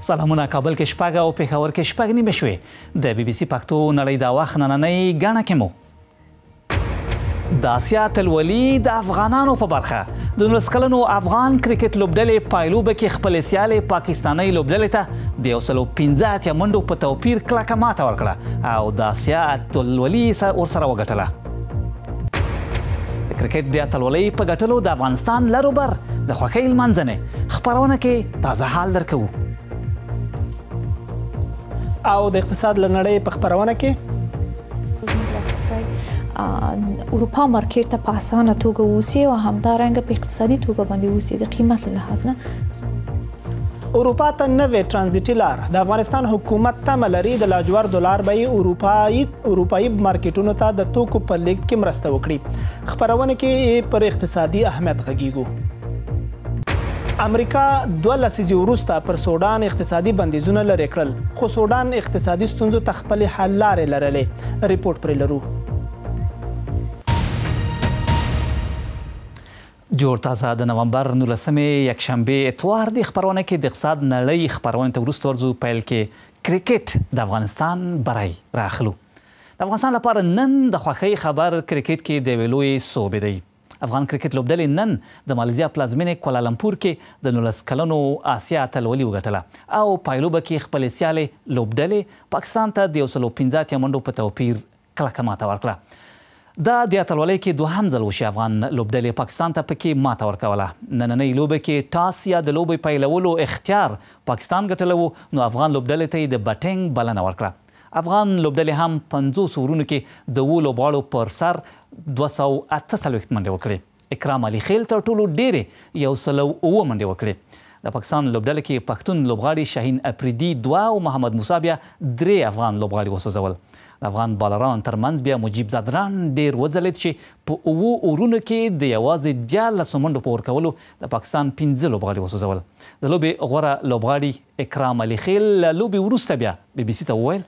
سلامونه کابل کې شپږ او پېښور کې شپږ نیمې شوې د بي بي سي پښتو نړۍ دا وخت نننۍ ګڼه کې مو د اسیا اتلولي د افغانانو په برخه د 19 کلنو افغان کرکټ لوبډلې پایلوبه کې خپل سیالې پاکستاني لوبډلې ته د 115 منډو په توپیر کلکه ماته ورکړه او د اسیا اتلولي ورسره وګټله. د کرکټ د اتلولۍ په ګټلو د افغانستان لروبر د خوښۍ لمانځنې خپرونه کې تازه حال درکوو او د اقتصاد له نړۍ په خپرونه کې اروپا مارکیټ ته په اسانه توګه ووسي او همدارنګه په اقتصادي توګه باندې ووسي د قیمت له لحاظ نه. اروپا ته نوې ترانزیټي لار د افغانستان حکومت تمه لري د لاجوردو لار به یې اروپایي مارکیټونو ته د توکو په لیږد کې مرسته وکړي. خپرونه کې پر اقتصادي اهمیت غږیږو. امریکا 2 لسیزې وروسته پر سودان اقتصادي بندیزونه لرې کړل خو سودان اقتصادي ستونزو ته خپلې حل لارې لرلې. ریپورټ پرې لرو. جوړ تازه د نومبر 19 یکشنبه اتوار د خپرونه کې د اقتصاد نړۍ خپرونه ته وروسته ورځو پیل کې کرکټ د افغانستان برای راخلو. د افغانستان لپاره نن د خوښۍ خبر کرکټ کې د ویلوی صوبې دی. افغان کرکټ لوبډلې نن د مالیزیا پلازمینې کوالالمپور کې د 19 کلنو اسیا اتلولي وګټله او پایلوبه کې خپل سیالې لوبډلې پاکستان ته د 115 منډو په توپیر کلکه ماته ورکړه. دا د اتلولۍ کې دوهم ځل وشي افغان لوبډلې پاکستان ته پکې ماته ورکوله. نننۍ لوبه کې ټاس یا د لوبې پیلولو اختیار پاکستان ګټلی و نو افغان لوبډلې ته یې د بټینګ بلنه ورکړه. افغان لوبډلې هم 50 ورونو کې د 2 لوبغاړو پر سر 248 منډې وکړې. اکرام علي خیل تر ټولو ډېرې 109 منډې وکړې. د پاکستان لوبډلې کې پښتون لوبغاړي شاهین اپریدي 2 او محمد موسی بیا 3 افغان لوبغاړي وسوځول. د افغان بالران ترمنځ بیا مجیب زادران ډېر وځلید چې په 7 اورونو کې د یوازې 14 منډو په ورکولو د پاکستان 15 لوبغاړي وسوځول. د لوبې غوره لوبغاړي اکرام علي خیل له لوبې وروسته بیا بي بي سي ته وویل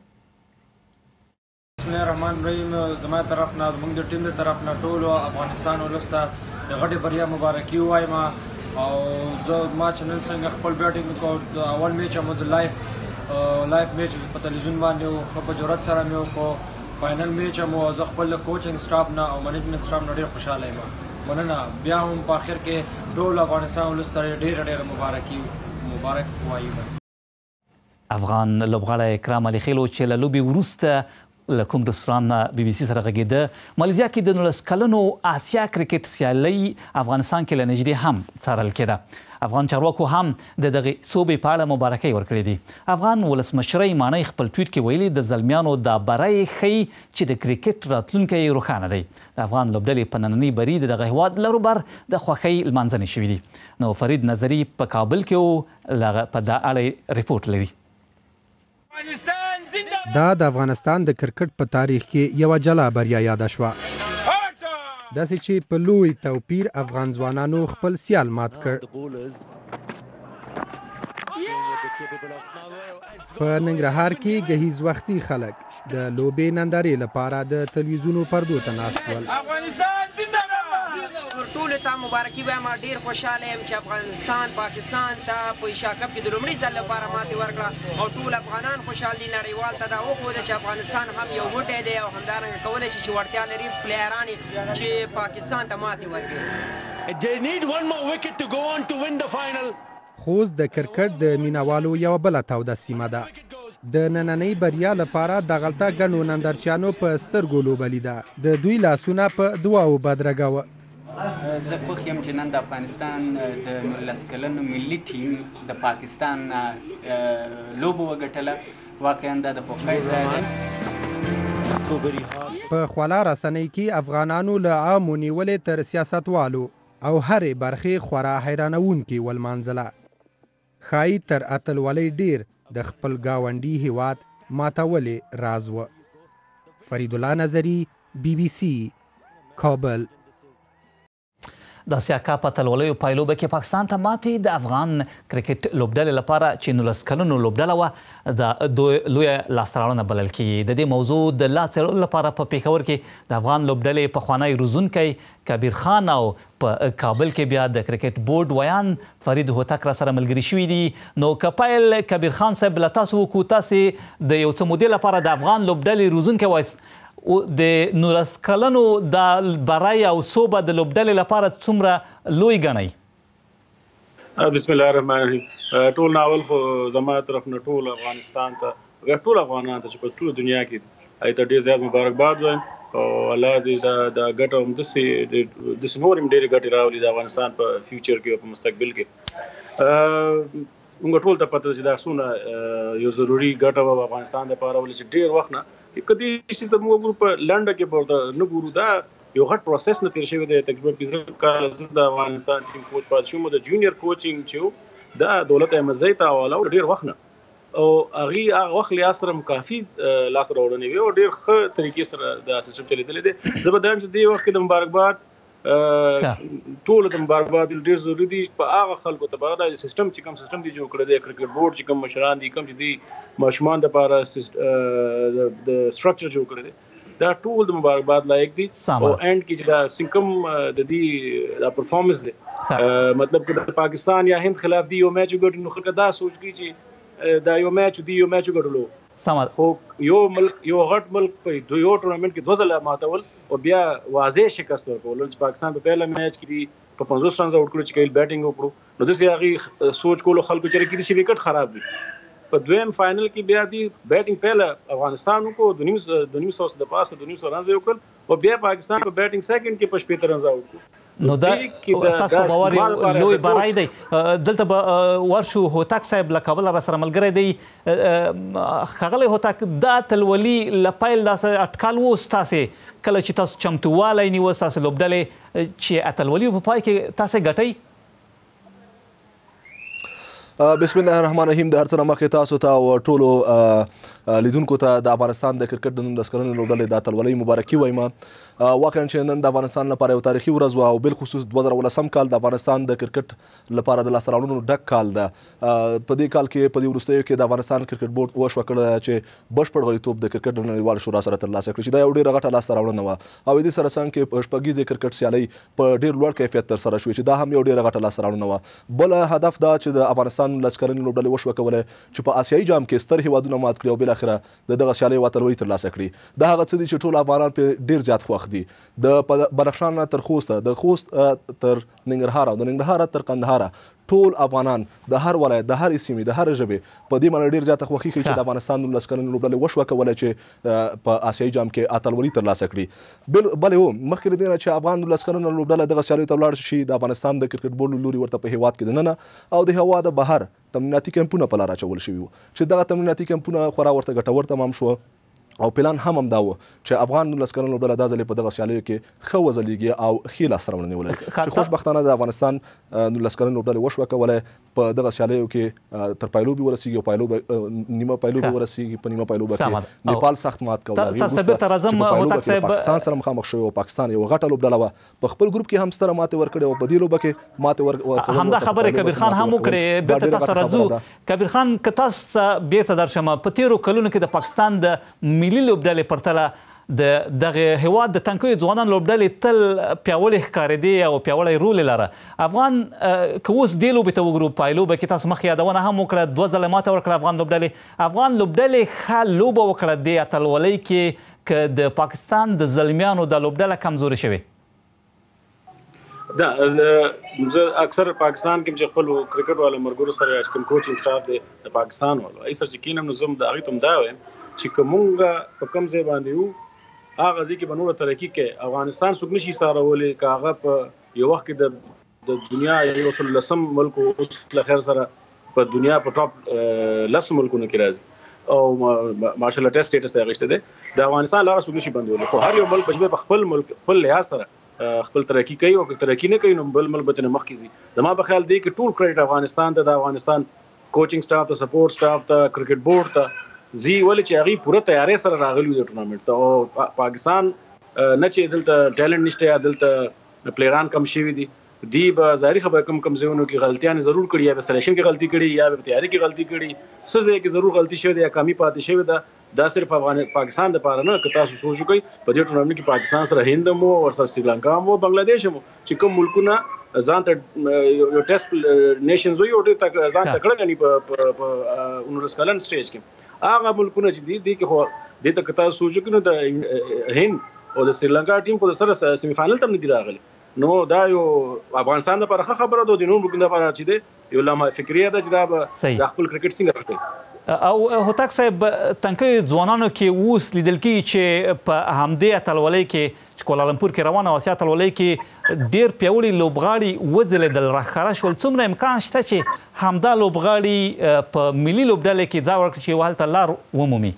بسم الله الرحمن الرحیم. زما طرف نه زموږ د ټیم د طرف نه ټولو افغانستان ولس ته د غټې بریا مبارکي وایم او زه ما چې نن څنګه خپل بیټینګ وکړ د اول میچ مو د لایف میچ په تلویزیون باندې خو په جرأت سره مې وکړ. فاینل میچ مو زه خپل کوچینګ سټاف نه او منیجمنت سټاف نه ډېر خوشحاله یم. مننه. بیا هم په آخر کې ټول افغانستان ولس ته ډېر مبارک وایم. افغان لوبغاړی اکرام علي خیل چې له لوبې وروسته له کوم رستوران نه بي بي سي سره غږېده. مالیزیا کې د 19 کلنو اسیا کرکټ سیالۍ افغانستان کې له نږدې هم څارل کېده. افغان چارواکو هم د دغې صوبې په اړه مبارکۍ ورکړې دي. افغان ولسمشرۍ ماڼۍ خپل ټویټ کې ویلي د زلمیانو دا بری ښیي چې د کرکټ راتلونکی روښانه دی. د افغان لوبډلې په نننۍ بري د دغه هېواد لروبر د خوښۍ لمانځنې شوي دي. نو فرید نظري په کابل کې په دا اړه ریپورټ لري. دا د افغانستان د کرکټ په تاریخ کې یوه جلا بریا یاده شوه. داسې چې په لوی توپیر افغان ځوانانو خپل سیال مات کړ. په ننګرهار کې ګهیز وختي خلک د لوبې نندارې لپاره د تلویزیونو پردو ته ناست ول. ټولو ته مبارکي وایم. ډېر خوشحاله یم چې افغانستان پاکستان ته په ایشیا کپ کې د لومړي ځل لپاره ماتې ورکړه او ټول افغانان خوشحال دي. نړیوال ته دا وښوده چې افغانستان هم یو موټی دی او همدارنګه کولی شي چې وړتیا لري پلیران چې پاکستان ته ماتې ورکړي. خوست د کرکټ د مینوالو یوه بله توده سیمه ده. د نننۍ بریا لپاره دغلته ګڼو نندارچیانو په سترګو لوبه لیده. د دوی لاسونه په دعاو بدرګاوه. زه خوښ یم چې نن د افغانستان د 19 کلنو ملي ټیم د پاکستان لوبه وګټله. واقعا دا د خوښۍ ځای دی. په خواله رسنۍ کې افغانانو له عامو نیولې تر سیاستوالو او هرې برخې خورا حیرانوونکې ولمانځله. ښایي تر اتلولۍ ډېر د خپل ګاونډي هیواد ماتولې راز و. فرید الله نظري بي بي سي کابل. د اسیا کاپ اتلولیو پایلوبه کې پاکستان ته ماتې د افغان کرکټ لوبډلې لپاره چې 19 کلنو لوبډله وه د لویه لاسته راوړنه بلل کېږي. د دې موضوع د لا څېړلو لپاره په پېښور کې د افغان لوبډلې پخوانی روزونکی کبیر خان او په کابل کې بیا د کرکټ بورډ ویان فرید هوتک را سره ملګري شوي دي. نو که پیل کبیر خان صاحب له تاسو وکړو، تاسې د یو څه مودې لپاره د افغان لوبډلې روزونکی وایست، د 19 کلنو د برای او صوبه د لوبډلې لپاره څومره لوی ګڼئ؟ بسم الله الرحمن الرحیم. ټول ناول خو زما طرف نه ټول افغانستان ته ټول افغانانو ته چې په ټول دنیا کې هغې ته ډېر زیات مبارکباد وایم او الله دې دا ګټه همداسې نور هم ډېرې ګټې راولي د افغانستان په فیوچر کې او په مستقبل کې. موږ ټول ته پته ده چې دا څومره یو ضروري ګټه وه افغانستان دپاره، ولې چې ډېر وخت نه کدی چې ته موږ په لنډه کې ورته نه ګورو، دا یو غټ پروسس نه تېر شوی دی. تقریبا 15 کاله زه د افغانستان ټیم کوچ پاتې شوم. د جونیئر کوچینګ چې دا دولت احمدزی ته حواله و ډېر وخت نه، او هغه وخت لحاظ سره کافي لاسته راوړنې وې او ډېر ښه طریقې سره دا سیسټم چلېدلی دی. زه به دا یم چې دې وخت کې د مبارکباد ټول د مبارکباد ډېر ضروري دي په هغه خلکو ته به دا سیسټم چې کوم سیسټم دی جوړ کړی دی، کرکټ بورډ چې کوم مشران دي، کوم چې دي ماشومان دپاره د سټرکچر جوړ کړی دی، دا ټول د مبارکباد لایق دي. او اینډ کې چې دا کوم د دې دا پرفارمنس دی، مطلب که د پاکستان یا هند خلاف دی یو میچ وګټي نو خلک دا سوچ کوي چې دا یو میچ دی، یو میچ وګټلو، خو یو ملک یو غټ ملک په یو ټورنمنټ کې 2 ځله ماتول او بیا واضح شکست ورکول چې پاکستان په پیله میچ کې په 50 رنز آوټ کړو چې کله بیټینګ وکړو نو داسې هغې سوچ کولو خلکو چې کېدای شي وکټ خراب وي. په دویم فاینل کې بیا دی بیټینګ پیله افغانستان وکړو 200 د پاسه 200 رنز یې وکړل او بیا پاکستان په بیټینګ سیکنډ کې په 75 رنز آوټ کړو. نو دا ستاسو په باور لوی برای دی. دلته به ورشو هوتک صاحب له کابل را سره ملګری دی. ښاغلی هوتک، دا اتلولي له پیل داسې اټکل و ستاسې کله چې تاسو چمتووالی نیوه ستاسو لوبډلې چې اتلولي په پای کې تاسې ګټئ؟ بسم الله الرحمن الرحیم. د هر څه نه مخکې تاسو ته او ټولو لیدونکو ته د افغانستان د کرکټ د 19 کلنې لوبډلې د اتلولۍ مبارکي وایم. واقعا چې نن د افغانستان لپاره یو تاریخي ورځ وه او بالخصوص 2019 کال د افغانستان د کرکټ لپاره د لاسته راوړنو ډک کال ده. په دې کال کې په دې وروستیو کې د افغانستان کرکټ بورډ وشوه کړه چې بشپړ غړیتوب د کرکټ د نړیوال شورا سره ترلاسه کړي چې دا یو ډېره غټه لاسته راوړنه وه او دې سره څنګ کې شپږیزې کرکټ سیالۍ په ډېر لوړ کیفیت ترسره شوې چې دا هم یو ډېره غټه لاسته راوړنه وه. بل هدف دا چې د افغانستان 19 کلنې لوبډلې وشوه کولی چې په آسیایي جام کې ستر هیوادونه مات کړي او بالاخره د دغه سیالیو اتلولي ترلاسه کړي. دا هغه څه دي چې ټول افغانان پرې ډېر زیات خوښ دي. د بدخشان تر خوسته، د خوست تر ننګرهار او د ننګرهار تر قندهار ټول افغانان د هر ولایت، د هر سیمې، د هر ژبې په دې معنی ډېر زیاته خوښي ښیي چې د افغانستان 19 کلنې لوبډلې وشوه کولی چې په آسیایي جام کې اتلولي ترلاسه کړي. بل هو مخکې له دې نه چې افغان 19 کلنه لوبډله دغه سیالیو ته ولاړ شي، د افغانستان د کرکټ بورډ له لوري ورته په هېواد کې دننه او د هېواد بهر تمریناتي کمپونه په لار اچول شوي وو چې دغه تمریناتي کمپونه خورا ورته ګټور تمام شوه او پلان هم دا و چې افغان 19 کلنه لوبډله دا ځلې په دغه سیالیو کې ښه وځلیږي او ښې لاسته راوړنې ولري چې خوشبختانه د افغانستان 19 کلنه لوبډلې وشوه کولی په دغه سیالیو کې تر پایلوبې ورسیږي او نیمه پایلوبې ورسیږي. په نیمه پایلوبه کې نیپال سخت مات کړ، پاکستان سره مخامخ شوی او پاکستان یو غټه لوبډله وه، په خپل ګروپ کې هم ستره ماتې ورکړې او په دې لوبه کې ماتې همدا خبرې کبیر خان هم وکړې. بېرته تاسو راځو کبیر خان، که تاسو ته بیرته درشم، په تېرو کلونو کې د پاکستان د ملي لوبډلې پرتله د دغه هیواد د تنکیو ځوانان لوبډلې تل پیاوړې ښکارېدې او پیاوړی رول یې لره. افغان که اوس دې لوبې ته وګورو، پایلوبه کې تاسو مخکې یادونه هم وکړه، 2 ځله ماته ورکړه افغان لوبډلې ښه لوبه وکړه دې اتلولۍ کې، که د پاکستان د زلمیانو د لوبډله کمزورې شوې؟ دا زه اکثر پاکستان کې چې خپل کرکټ والو ملګرو سره کوم کوچینګ سټاف دی د پاکستان والو ای سره چې کینم نو زه د هغې ته هم دا وایم چې که مونږ په کوم ځای باندې یو هغه ځای کې به نوره ترقي کوي. افغانستان څوک نشي سارولی که هغه په یو وخت کې د دنیا یو 19 ملک اوس له خیر سره په دنیا په ټاپ 10 ملکونو کې راځي او ماشاءالله ټیسټ سټیټس یې اخیستی دی. د افغانستان لاره څوک نشي بندولی، خو هر یو ملک په خپل ملک خپل لحاظ سره خپل ترقي کوي او که ترقي نه کوي نو بل ملک به ترې مخکې ځي. زما په خیال دی کې ټول کریډټ افغانستان ته، د افغانستان کوچینګ سټاف ته، سپورټ سټاف ته، کرکټ بورډ ته زی، ولې چې هغې پوره تیارۍ سره راغلي وي د ټورنامنټ ته. او پاکستان نه چې دلته ټیلنټ نشته یا دلته پلیران کم شوي دي، دی به ظاهري خبره کم ځایونو کې غلطیان ضرور کړي یا به سلیکشن کې غلطي کړي یا به تیاری کې غلطي کړي څه ځای کې ضرور غلطي شوې ده یا کمی پاتې شوې ده دا صرف پاکستان د پاره نه که تاسو سوچ وکړئ په دې ټورنمنټ کې پاکستان سره هند مو او سره سریلانکا مو بنگلاديش مو چې کوم ملکونه ځان ته یو ټیسټ نیشنز وي او ځان ته کړه غني په 19 کلن سټیج کې هغه ملکونه چې دي کې خو دې ته که تاسو سوچ وکړئ نو د هند او د سریلانکا ټیم په سره سیمی فائنل ته نه دی راغلی نو دا یو افغانستان لپاره ښه خبره ده د نور ملکونو لپاره چې دی یو لمحه فکریه ده چې دا به د خپل کرکټ څنګه کوي او هوتک صاحب تنکي ځوانانو کې اوس لیدل کېږي چې په همدې اتلولۍ کې چې کوالالمپور کې روانه اسیا اتلولۍ کې ډېر پیاوړي لوبغاړي وځلېدل راښکاره شول څومره امکان شته چې همدا لوبغاړي په ملي لوبډلې کې ځای ورکړي چې هلته لار ومومي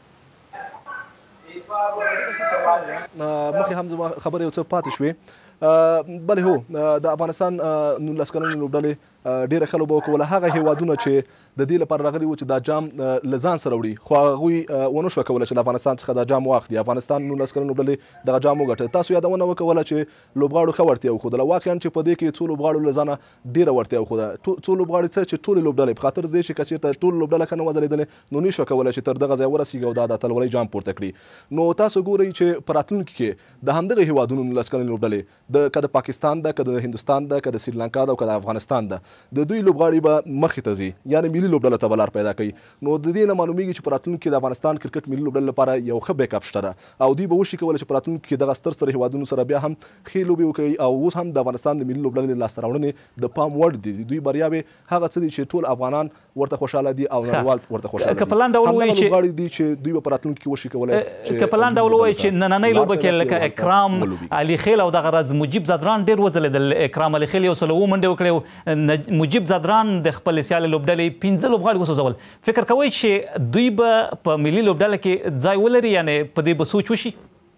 مخکې هم زما خبرې یو څه پاتې شوې بلې هو د افغانستان 19 کلنې لوبډلې ډېره ښه لوبه وکړله هغه هیوادونه چې د دې لپاره راغلي وو چې دا جام له ځان سره وړي خو هغوی ونه شوه کولی چې له افغانستان څخه دا جام واخلي افغانستان 19 کلنې لوبډلې دغه جام وګټه تاسو یادونه وکوله چې لوبغاړو ښه وړتیا وښودله واقعا چې په دې کې څو لوبغاړو له ځانه ډېره وړتیا وښوده څو لوبغاړي څه چې ټولې لوبډلې په خاطر دې چې که چېرته ټول لوبډله ښه نه وځلېدلې نو نه شوه کولی چې تر دغه ځای ورسېږي او دا د اتلولۍ جام پورته کړي نو تاسو ګورئ چې په راتلونکي کې د همدغه هیوادونو 19 کلنې لوبډلې که د پاکستان ده که د هندوستان ده که د سریلانکا ده او که د افغانستان ده د دوی لوبغاړي به مخې ته ځي یعنې ملي لوبډله ته به لار پیدا کوي نو د دې نه معلومیږي چې په راتلونکي کې د افغانستان کرکټ ملي لوبډلې لپاره یو ښه بیک اپ شته ده او دوی به وشي کولی چې په راتلونکي کې دغه ستر هیوادونو سره بیا هم ښې لوبې وکوي او اوس هم د افغانستان د ملي لوبډلې لاسته راوړنې د پام وړ دي دوی بریاوې هغه څه دي چې ټول افغانان ورته خوشحاله دي او نړیوال ورته خوشحاله دي که په لاندې ډول ووایي چې لوبغاړي دي چې دوی به په راتلونکي کې وشي کولی که په لاندې ډول ووایي چې نننۍ لوبه کې لکه اکرام علي خیل او دغه ورځ مجیب زادران ډېر وځلېدل اکرام علي خیل 107 منډې وکړې مجیب زادران د خپل سیالې لوبډلې 15 لوبغاړي وسوځول فکر کوئ چې دوی به په ملي لوبډله کې ځای ولري یعنې په دې به سوچ وشي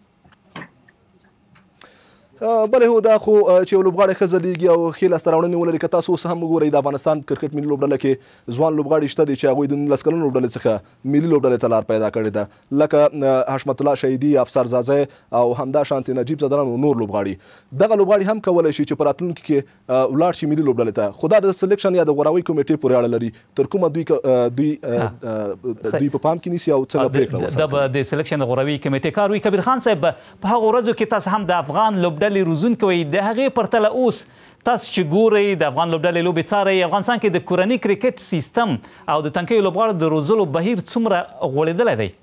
بلې هو دا خو چې یو لوبغاړی ښه ځلیږي او ښې لاسته راوړنې ولري که تاسو اوس هم وګورئ د افغانستان کرکټ ملي لوبډله کې ځوان لوبغاړي شته دي چې هغوی د 19 کلنو لوبډلې څخه ملي لوبډلې ته لار پیدا کړې ده لکه حشمت الله شهیدي افسر زازی او همدا شانتې نجیب زدران او نور لوبغاړي دغه لوبغاړي هم کولی شي چې په راتلونکي کې ولاړ شي ملي لوبډلې ته خو دا د سلیکشن یا د غوراوۍ کمیټې پورې اړه لري تر کومه دوی په پام کې نیسي او څنګه پرېکړه دا به د سلیکشن د غوراوۍ کمیټې کار وي کبیر خان صاحب په هغو ورځو کې تاسو هم د افغان لوبډلې روزونکی وئ د هغې پرتله اوس تاسو چې ګورئ د افغان لوبډلې لوبې څارئ افغانستان کې د کورني کرکټ سیستم او د تنکیو لوبغاړو د روزلو بهیر څومره غوړېدلی دی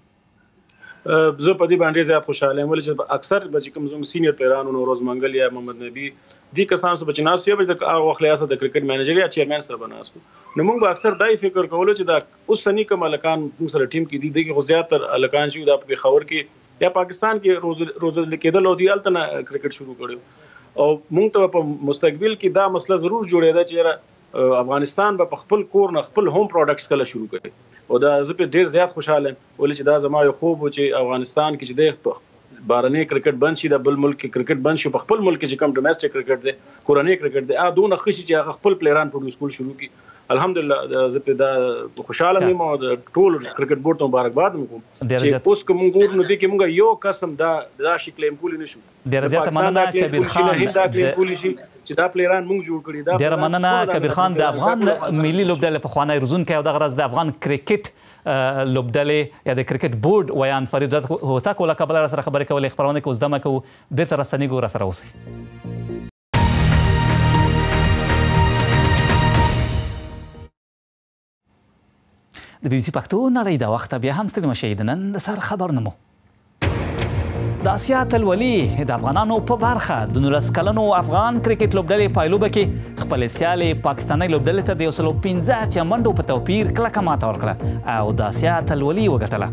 زه په دې باندې زیات خوشحاله یم ولې چې اکثر به چې کوم زموږ سینیر پلیران نوروز منګل یا محمد نبي دې کسان سره چې ناست یو به د هغه وخت لیاسه د کرکټ مینیجر یا چیرمن سره به ناست نو موږ به اکثر دا فکر کولو چې دا اوسني کوم هلکان موږ سره ټیم کې دي دغې خو زیاتر هلکان چې دا په پېښور کې یا پاکستان کې روزل کېدل او دې هلته نه کرکټ شروع کړی او موږ ته په مستقبل کې دا مسله ضرور جوړېده چې افغانستان به په خپل کور نه خپل هوم پروډکټس کله شروع کړي او دا زه په ډېر زیات خوشحاله یم ولې چې دا زما یو خوب و چې افغانستان کې چې دی بهرنی کرکټ بند شي د بل ملک کې کرکټ بند شي په خپل ملک کې چې کوم ډومېسټک کرکټ دی کورنی کرکټ دی دونه ښه شي چې هغه خپل پلیران پروډوس کول شروع کړي الحمدلله زه په دا خوشحاله یم او د ټول کرکټ بورډ ته مبارکباد هم کوم چې اوس که موږ ګورو نو دې کې موږ یو قسم دا شي کلیم کولی نه شو ډېره زیاته مننه کبیر خان دا کلیم کولی شي چې دا پلیران موږ جوړ کړي دا ډېره مننه کبیر خان د افغان ملي لوبډلې پخوانی روزونکی او دغه ورځ د افغان کرکټ لوبډلې یا د کرکټ بورډ ویان فرید هوتک له کابله راسره خبرې کولې خپرونه کې اوس دمه کوو بېرته رسنیږو راسره اوسئ د بي بي سي پښتو نړۍ د وخته بیا هم ستړي مشئ د نن د سهار خبرونه مو د اسیا اتلولي د افغانانو په برخه د 19 کلنو افغان کرکټ لوبډلې پایلوبه کې خپلې سیالې پاکستاني لوبډلې ته د 115 منډو په توپیر کلکه ماته ورکړه او د اسیا اتلولي وګټله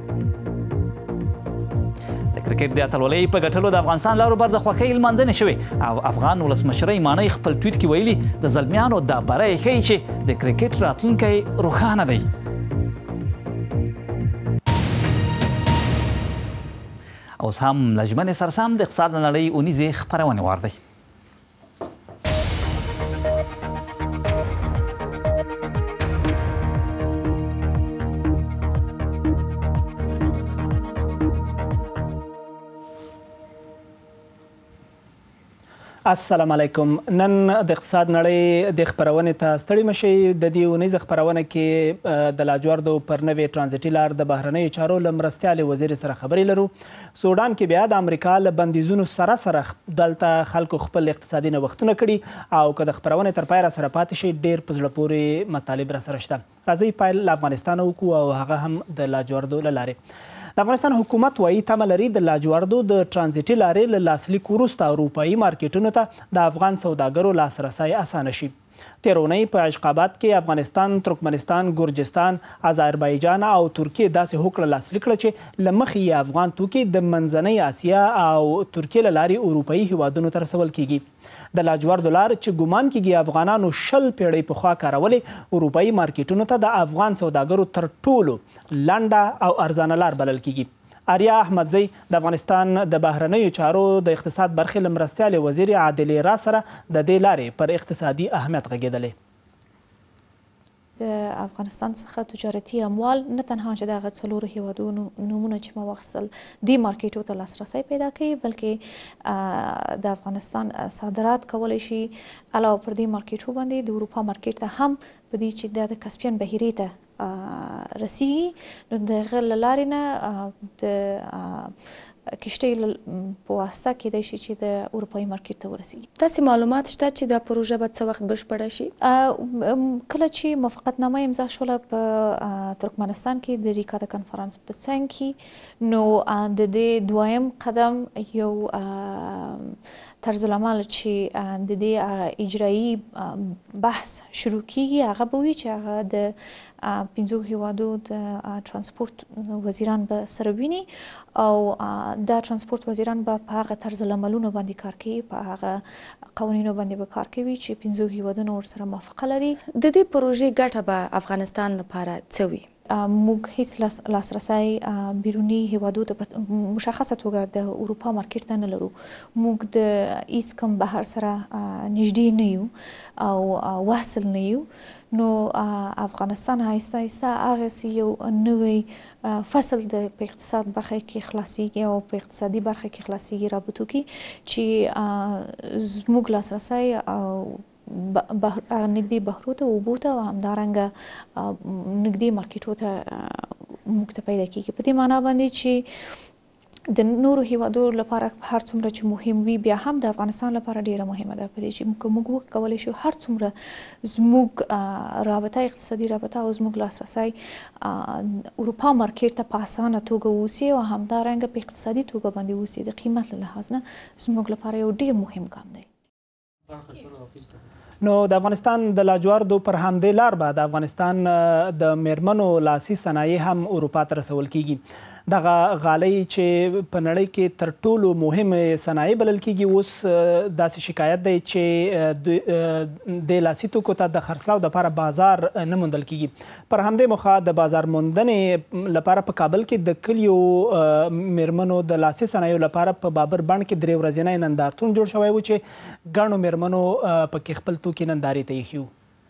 د کرکټ د اتلولۍ په ګټلو د افغانستان لارو بر د خوښۍ لمانځنې شوې او افغان ولسمشرۍ ماڼۍ خپل ټویټ کې ویلي د زلمیانو دا بری ښیي چې د کرکټ راتلونکی روښانه دی اوس هم له ژمنې سره سم د اقتصاد له نړۍ اونیزې خپرونې وار دی السلام علیکم. نن د اقتصاد نړۍ د خبرونې ته ستړي مشئ. د دې اونیزه خبرونه کې د لاجوردو پر نوې ترانزیټي لار د بهرنیو چارو له مرستیالې وزیر سره خبرې لرو. سودان کې بیا د امریکا له بندیزونو سره دلته خلکو خپل اقتصادي نوښتونه کړي او که د خبرونې تر پای را سره پاتې شي ډېر په زړه پورې مطالب را سره شته. راځئ پیل له افغانستان وکړو او هغه هم د لاجوردو له لارې. د افغانستان حکومت وایي تمه لري د لاجوردو د ترانزیټي لارې له لاسلیک وروسته اروپایي مارکیټونو ته د افغان سوداګرو لاسرسی اسانه شي. تېره اونۍ په اشقاباد کې افغانستان، ترکمنستان، ګرجستان، آذربایجان او ترکیې داسې هوکړه لاسلیک کړه چې له مخې یې افغان توکي د منځنۍ اسیا او ترکیې له لارې اروپایي هیوادونو ته رسول کیږي. د لاجوردو لار چې ګمان کیږي افغانانو 20 پیړۍ پخوا کارولې اروپایي مارکیټونو ته د افغان سوداګرو تر ټولو لنډه او ارزانه لار بلل کیږي. آریا احمدزی د افغانستان د بهرنیو چارو د اقتصاد برخې له مرستیالې وزیر عادلې را سره د دې لارې پر اقتصادي اهمیت غږېدلې. د افغانستان څخه تجارتي اموال نه تنها چې دغه څلورو هیوادونو نومونه چې ما واخیستل دې مارکیټو ته لاسرسی پیدا کوي، بلکې د افغانستان صادرات کولی شي علاوه پر دې مارکیټو باندې د اروپا مارکیټ ته هم په دې چې د کسپین بحیرې ته رسیږي. نو د هغه له لارې نه د کشتۍ په واسطه کیدای شي چې د اروپایي مارکیټ ته ورسیږي. تاسې معلومات شته چې دا پروژه به څه وخت بشپړه شي؟ کله چې موافقتنامه امضا شوله په ترکمنستان کې د ریکا د کنفرانس په څنګ کې، نو د دې دویم قدم یو طرز العمل چې د دې اجرایي بحث شروع کیږي هغه به وي چې هغه د 5 هیوادو د ترانسپورت وزیران به سره ویني او دا ترانسپورت وزیران به په هغه طرز العملونو باندې کار کوي، په هغه قوانینو باندې به کار کوي چې 5 هیوادونه ورسره موافقه لري. د دې پروژې ګټه به افغانستان لپاره څه وي؟ موږ هیڅ لاسرسی بیروني هیوادو ته په مشخصه توګه د اروپا مارکیټ ته نه لرو. موږ د هیڅ کوم بهر سره نږدې نه یو او واصل نه یو. نو افغانستان آهسته آهسته هغسې یو نوی فصل په اقتصاد برخه کې خلاصیږي او په اقتصادي برخه کې خلاصیږي رابطو کې چې زموږ لاسرسی او نږدې بهرو ته اوبو ته او همدارنګه نږدې مارکیټو ته موږ ته پیدا کیږي. په دې معنا باندې چې د نورو هیوادو لپاره هر څومره چې مهم وي بیا هم د افغانستان لپاره ډیره مهمه ده. په دې چې موږ وکولی شو هر څومره زموږ رابطه اقتصادي رابطه او زموږ لاسرسی اروپا مارکیټ ته په اسانه توګه اوسي او همدارنګه په اقتصادي توګه باندې اوسي د قیمت له لحاظ نه زموږ لپاره یو ډیر مهم ګام دی. نو د افغانستان د لاجوردو پر همدې لار به د افغانستان د میرمنو لاسي صنایع هم اروپا ته رسول کیږي. دغه غالۍ چې په نړۍ کې تر ټولو مهمه صنایع بلل کیږي، اوس داسې شکایت دی چې د لاسي توکو ته د خرڅلاو دپاره بازار نه موندل کیږي. پر همدې موخه د بازار موندنې لپاره په کابل کې د کلیو میرمنو د لاسي صنایعو لپاره په بابر بڼ کې 3 ورځنی نندارتون جوړ شوی و چې ګڼو میرمنو پکې خپل توکي نندارې ته ایښي وو.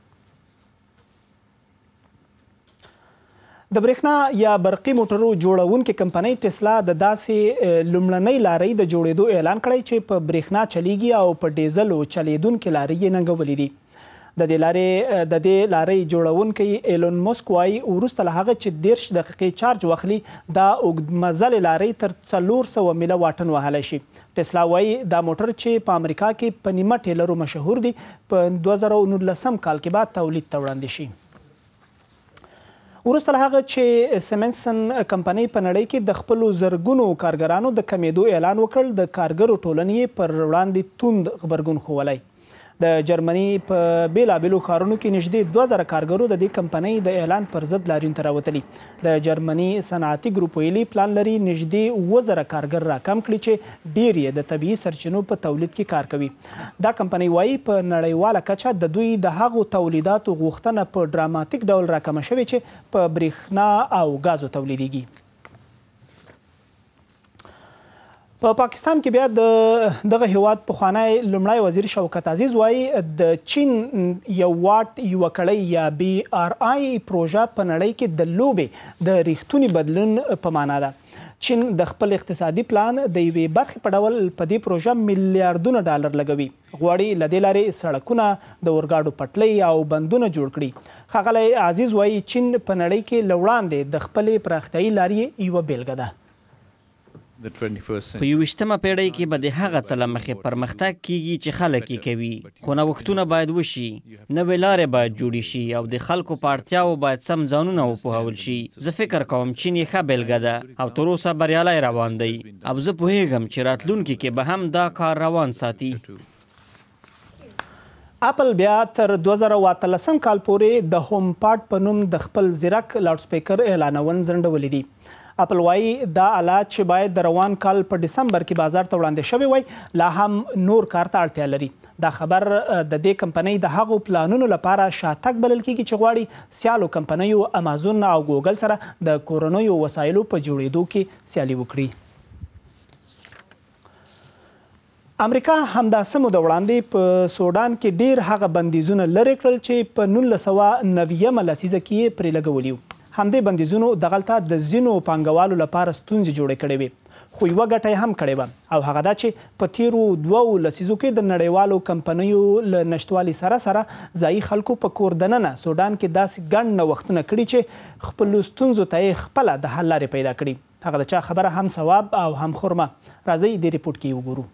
د برېښنا یا برقي موټرو جوړونکې کمپنۍ ټسلا د داسې لومړنۍ لارۍ د جوړېدو اعلان کړی چې په برېښنا چلیږي او په ډیزلو چلیدونکې لارۍ یې ننګولې دي. د دې لارۍ جوړونکی ایلون مسک وایي وروسته له هغه چې 10 دقیقې چارج واخلي دا اوږدمزلې لارۍ تر 400 میله واټن وهلی شي. ټسلا وایي دا موټر چې په امریکا کې په نیمه ټیلرو مشهور دي په 2019 کال کې به تولید ته وړاندې شي. وروسته له هغه چې سیمنسن کمپنۍ په نړۍ کې د خپلو زرګونو کارګرانو د کمیدو اعلان وکړ، د کارګرو ټولنې پر وړاندې توند غبرګون ښوولی. د جرمني په بیلابیلو ښارونو کې نږدې 2000 کارګرو د دې کمپنۍ د اعلان پر ضد لاریون ته راوتلي. د جرمني صنعتي ګروپ ویلي پلان لري نږدې 7000 کارګر راکم کړي چې ډیر یې د طبیعي سرچینو په تولید کې کار کوي. دا کمپنۍ وایي په نړیواله کچه د دوی د هغو تولیداتو غوښتنه په ډراماتیک ډول راکمه شوې چې په برېښنا او ګازو تولیدیږي. په پاکستان کې بیا دغه هیواد پخوانی لومړی وزیر شوکت عزیز وایي د چین یو واټ یوه کړۍ یا BRI پروژه په نړۍ کې د لوبې د ریښتوني بدلون په معنا ده. چین د خپل اقتصادي پلان د یوې برخې په ډول په دې پروژه میلیارډونه ډالر لګوي. غواړي له دې لارې سړکونه، د اورګاډو پټلۍ او بندونه جوړ کړي. ښاغلی عزیز وایي چین په نړۍ کې له وړاندې د خپلې پراختیایي لارې یوه بیلګه ده. په 21مه پیړۍ کې به د هغه څه له مخې پرمختګ کیږي چې خلک یې کوي، خو نوښتونه باید وشي، نوې لارې باید جوړې شي او د خلکو په اړتیاوو باید سم ځانونه وپوهول شي. زه فکر کوم چین یې ښه بیلګه ده او تر اوسه بریالی روان دی او زه پوهیږم چې راتلونکي کې به هم دا کار روان ساتي. اپل بیا تر 2013 کال پورې د هوم پاډ په نوم د خپل زیرک لاوډ سپیکر اعلانون ځنډولي دي. اپل وایي دا آلات چې باید د روان کال په ډسمبر کې بازار ته وړاندې شوی وای لا هم نور کار ته اړتیا لري. دا خبر د دې کمپنۍ د هغو پلانونو لپاره شاتګ بلل کیږي چې غواړي سیالو کمپنیو امازون او ګوګل سره د کورنیو وسایلو په جوړېدو کې سیالي وکړي. امریکا همداسې مو د وړاندې په سودان کې ډیر هغه بندیزونه لرې کړل چې په 1990 لسیزه کې یې پرې لګولي وو. همدې بندیزونو دغلته د ځینو پانګوالو لپاره ستونزې جوړې کړې وې، خو یوه ګټه یې هم کړې وه او هغه دا چې په تیرو 2 لسیزو کې د نړیوالو کمپنیو له نشتوالي سره ځایي خلکو په کور دننه سودان کې داسې ګڼ نوښتونه کړي چې خپلو ستونزو ته یې خپله د حل لارې پیدا کړي. هغه د چا خبره هم ثواب او هم خرمه. راځئ دې ریپورټ کې وګورو.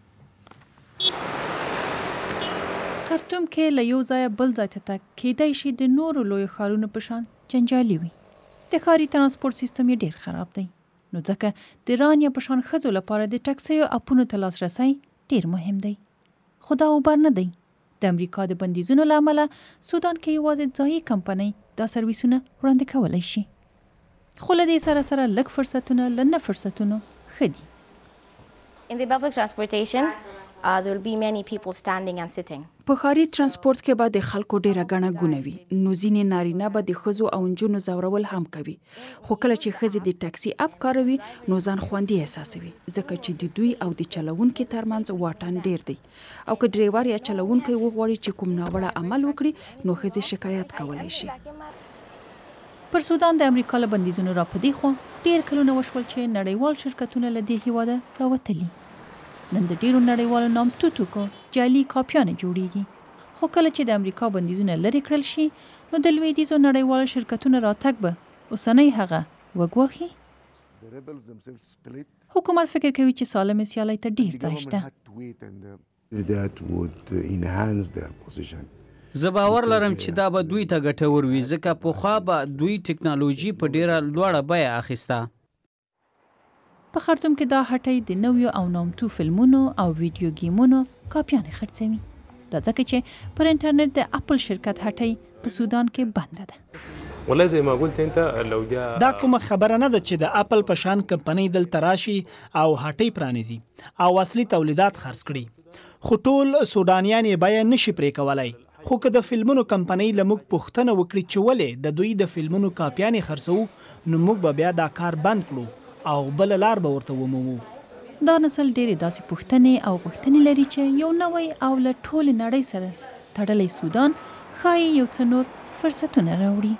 خرطوم کې له یو ځایه بل ځای ته تګ کیدای شي د نورو لویو ښارونو په شان جنجالي وي. د ښاري ترانسپورت سیستم یې ډیر خراب دی، نو ځکه د ران یا په شان ښځو لپاره د ټکسیو اپونو ته لاسرسی ډیر مهم دی. خو دا اوبر نه دی. د امریکا د بندیزونو له امله سودان کې یوازې ځایي کمپنۍ دا سرویسونه وړاندې کولی شي. خو له دې سره سره لږ فرصتونه له نه فرصتونو ښه دي. In the public transportation, there will be many people standing and sitting. په ښاري ترانسپورت کې به د خلکو ډیره ګڼه ګونه وي، نو ځینې نارینه به د ښځو او نجونو ځورول هم کوي. خو کله چې ښځې د ټکسي اپ کاروي نو ځان خوندي احساسوي، ځکه چې د دوی او د چلوونکي ترمنځ واټن ډیر دی او که ډریور یا چلوونکی وغواړي چې کوم ناوړه عمل وکړي نو ښځې شکایت کولی شي. پر سودان د امریکا له بندیزونو را په دې خوا ډیر کلونه وشول چې نړیوال شرکتونه له دې هیواده راوتلي. نن د ډیرو نړیوالو نامتو توکو جعلي کاپیانې جوړیږي. خو کله چې د امریکا بندیزونه لرې کړل شي نو د لویدیځو نړیوالو شرکتونو راتګ به اوسنۍ هغه وګواښي. حکومت فکر کوي چې سالم سیالۍ ته ډیر ځای شته. زه باور لرم چې دا به دوی ته ګټور وي، ځکه پخوا به دوی ټکنالوژي په ډیره لوړه بیه اخیسته. په خرطوم کې دا هټۍ د نویو او نامتو فلمونو او ویډیو گیمونو کاپیانې خرڅوي. دا ځکه چې پر انټرنیټ د اپل شرکت هټۍ په سودان کې بنده ده. دا کومه خبره نه ده چې د اپل په شان کمپنۍ دلته راشي او هټۍ پرانیزي او اصلي تولیدات خرڅ کړي. خو ټول سودانیان یې بیه نشي پرې کولی. خو که د فلمونو کمپنۍ له موږ پوښتنه وکړي چې ولې د دوی د فلمونو کاپیانې خرڅوو نو موږ به بیا دا کار بند کړو او بل لار به ورته ومومو. دا نسل ډېرې داسې پوښتنې او غوښتنې لري چې یو نوی او له ټولې نړۍ سره تړلی سودان ښایي یو څه نور فرصتونه راوړي.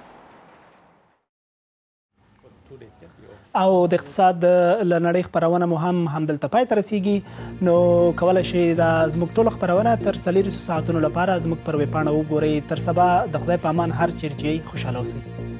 او د اقتصاد له نړۍ خپرونه مو هم همدلته پای ته رسیږي. نو کولی شئ دا زموږ ټولو خپرونه تر 4 ساعتونو لپاره زموږ پر ویبپاڼه وګورئ. تر سبا د خدای په امان هر چیرې چې خوشحاله اوسئ.